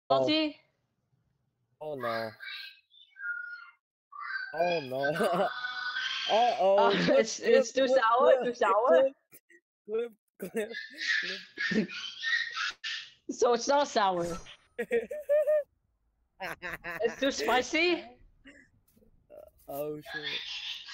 Salty? Oh no. Oh no. Uh-oh. Clip, clip, It's too clip, sour. clip, Too sour. clip, clip, clip, clip. So it's not sour. It's too spicy. Oh shit.